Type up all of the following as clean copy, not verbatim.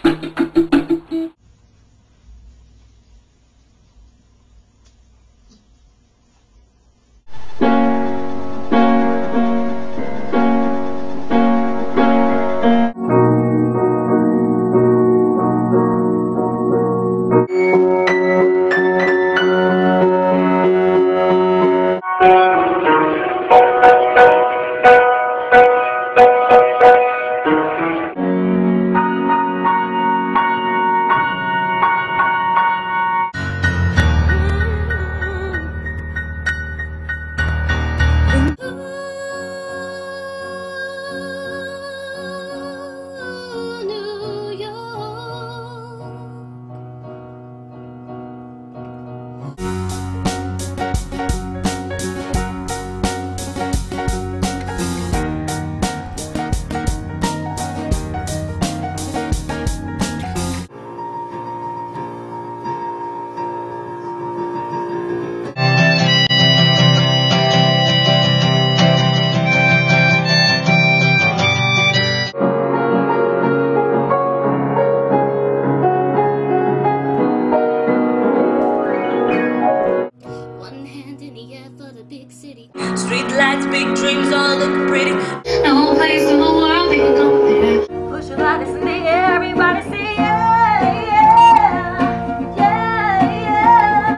Street lights, big dreams, all look pretty. No place in the world we can go there. Push your bodies in the air, everybody see, yeah, yeah, yeah,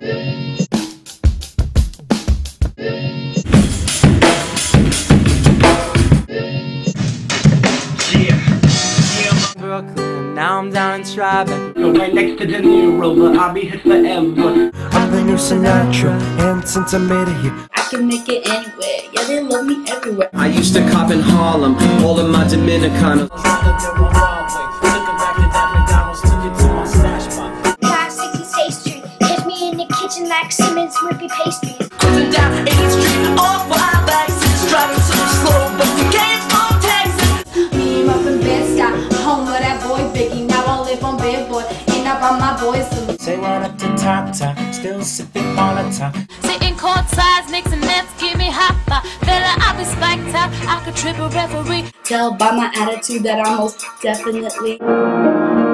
yeah. Brooklyn, now I'm down in Tribeca. Go right next to De Niro, but I'll be here forever. I'm the new Sinatra, and since I made it here, I can make it anywhere. Yeah, they love me everywhere. I used to cop in Harlem, all of my Dominicanos. Street, hit me in the kitchen like Simmons whippy pastries. Cruising down 8th Street, off wild accents, driving so slow, but you can't fall taxes. Me and up in Bed-Stuy, home of that boy Biggie. Now I live on Bedboy, and I brought my boys to say run up to top, still sipping Molotov. Sitting courtside, Knicks and Nets, give me hot fire. Fella, I be spiked out, I could trip a referee. tell by my attitude that I'm most definitely